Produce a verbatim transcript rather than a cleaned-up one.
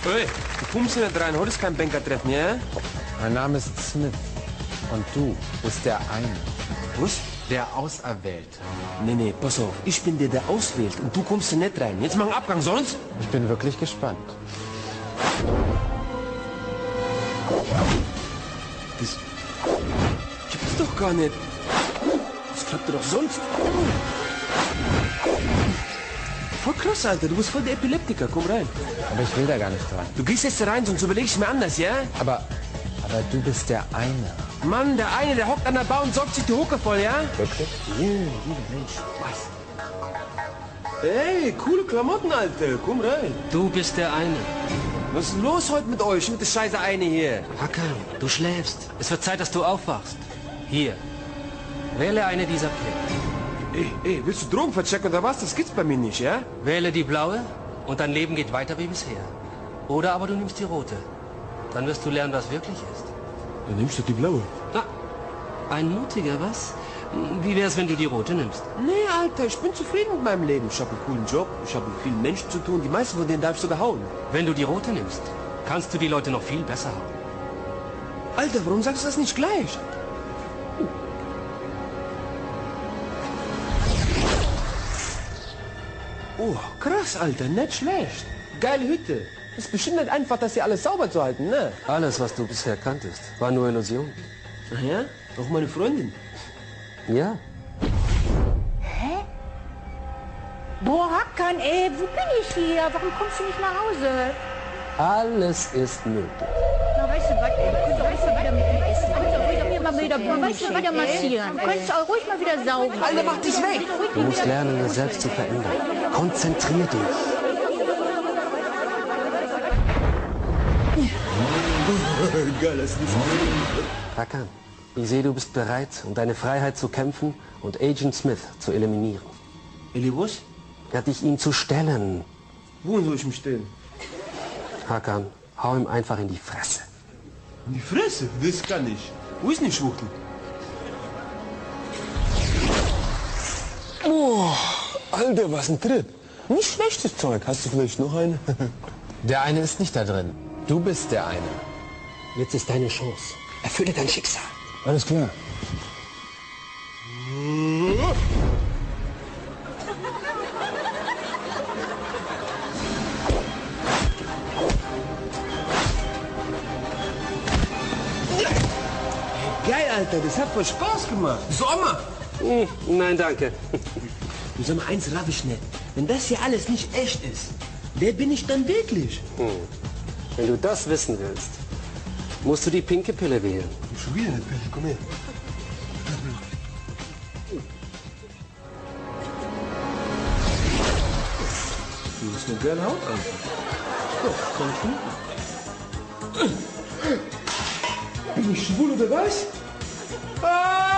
Hey, du kommst hier nicht rein. Heute ist kein Bankertreffen, ja? Mein Name ist Smith. Und du bist der eine. Was? Der Auserwählte. Nee, nee, pass auf. Ich bin der, der auswählt. Und du kommst hier nicht rein. Jetzt mach einen Abgang, sonst? Ich bin wirklich gespannt. Das gibt's doch gar nicht. Das klappt doch sonst. Voll krass, Alter. Du bist voll der Epileptiker. Komm rein. Aber ich will da gar nicht rein. Du gehst jetzt da rein, sonst überleg ich mir anders, ja? Aber, aber du bist der eine. Mann, der eine, der hockt an der Bar und saugt sich die Hucke voll, ja? Wirklich? Ja, lieber Mensch. Was? Ey, coole Klamotten, Alter. Komm rein. Du bist der eine. Was ist los heute mit euch, mit der scheiße eine hier? Hakan, du schläfst. Es wird Zeit, dass du aufwachst. Hier. Wähle eine dieser Pläne. Ey, ey, willst du Drogen verchecken oder was? Das gibt's bei mir nicht, ja? Wähle die blaue und dein Leben geht weiter wie bisher. Oder aber du nimmst die rote. Dann wirst du lernen, was wirklich ist. Dann nimmst du die blaue. Na, ein mutiger, was? Wie wär's, wenn du die rote nimmst? Nee, Alter, ich bin zufrieden mit meinem Leben. Ich habe einen coolen Job, ich habe mit vielen Menschen zu tun. Die meisten von denen darf ich sogar hauen. Wenn du die rote nimmst, kannst du die Leute noch viel besser hauen. Alter, warum sagst du das nicht gleich? Oh, krass, Alter, nicht schlecht. Geile Hütte. Ist bestimmt nicht einfach, das hier alles sauber zu halten, ne? Alles, was du bisher kanntest, war nur Illusion. Ach ja? Auch meine Freundin. Ja. Hä? Boah, Hakan, ey, wo bin ich hier? Warum kommst du nicht nach Hause? Alles ist möglich. Na, weißt du was, ey, du könntest auch wieder mit mir essen. Du könntest auch ruhig mal wieder, weißt du, wieder massieren. Du könntest auch ruhig mal wieder saugen. Alter, mach dich weg! Du musst lernen, dich selbst zu verändern. Konzentrier dich. Geil, das ist Hakan, ich sehe, du bist bereit, um deine Freiheit zu kämpfen und Agent Smith zu eliminieren. Eli, was? Ja, dich ihm zu stellen. Wohin soll ich mich stellen? Hakan, hau ihm einfach in die Fresse. In die Fresse? Das kann ich. Wo ist denn die Schwuchtel? Oh, Alter, was ein Trip. Nicht schlechtes Zeug. Hast du vielleicht noch eine? Der eine ist nicht da drin. Du bist der eine. Jetzt ist deine Chance. Erfülle dein Schicksal. Alles klar. Geil, Alter, das hat voll Spaß gemacht. Sommer! Hm, nein, danke. Du sag mal, eins raff ich nicht. Wenn das hier alles nicht echt ist, wer bin ich dann wirklich? Hm. Wenn du das wissen willst, musst du die pinke Pille wählen. Schon wieder eine Pille, komm her. Du hast eine geile Haut, Alter. Oh, komm du? Bin ich schwul oder was? Ah!